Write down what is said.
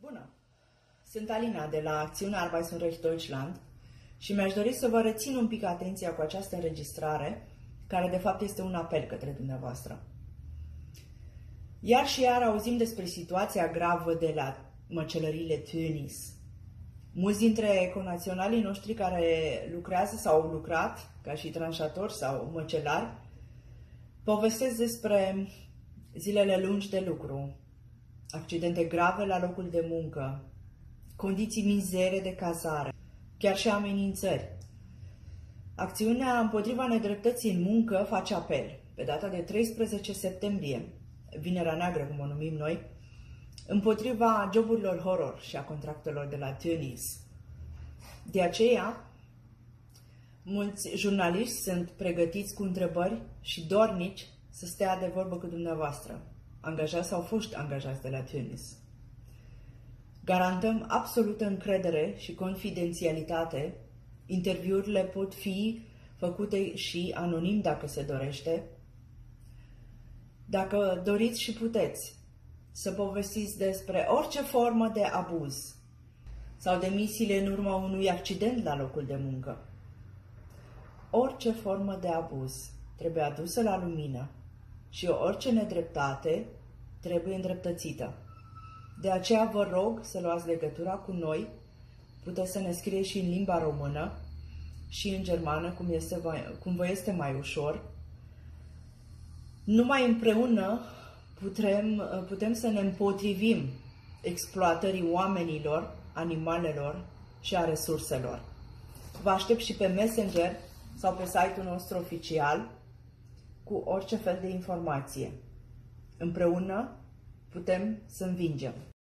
Bună! Sunt Alina de la Acțiunea Arbeitsrecht Deutschland și mi-aș dori să vă rețin un pic atenția cu această înregistrare, care de fapt este un apel către dumneavoastră. Iar și iar auzim despre situația gravă de la măcelăriile Tönnies. Mulți dintre conaționalii noștri care lucrează sau au lucrat ca și tranșatori sau măcelari povestesc despre zilele lungi de lucru, accidente grave la locul de muncă, condiții mizere de cazare, chiar și amenințări. Acțiunea împotriva nedreptății în muncă face apel, pe data de 13 septembrie, Vinerea Neagră, cum o numim noi, împotriva joburilor horror și a contractelor de la Tönnies. De aceea, mulți jurnaliști sunt pregătiți cu întrebări și dornici să stea de vorbă cu dumneavoastră, angajați sau foști angajați de la Tönnies. Garantăm absolută încredere și confidențialitate. Interviurile pot fi făcute și anonim dacă se dorește. Dacă doriți și puteți să povestiți despre orice formă de abuz sau demisiile în urma unui accident la locul de muncă, orice formă de abuz trebuie adusă la lumină și orice nedreptate trebuie îndreptățită. De aceea vă rog să luați legătura cu noi. Puteți să ne scrieți și în limba română și în germană, cum vă este mai ușor. Numai împreună putem să ne împotrivim exploatării oamenilor, animalelor și a resurselor. Vă aștept și pe Messenger sau pe site-ul nostru oficial cu orice fel de informație. Împreună putem să învingem.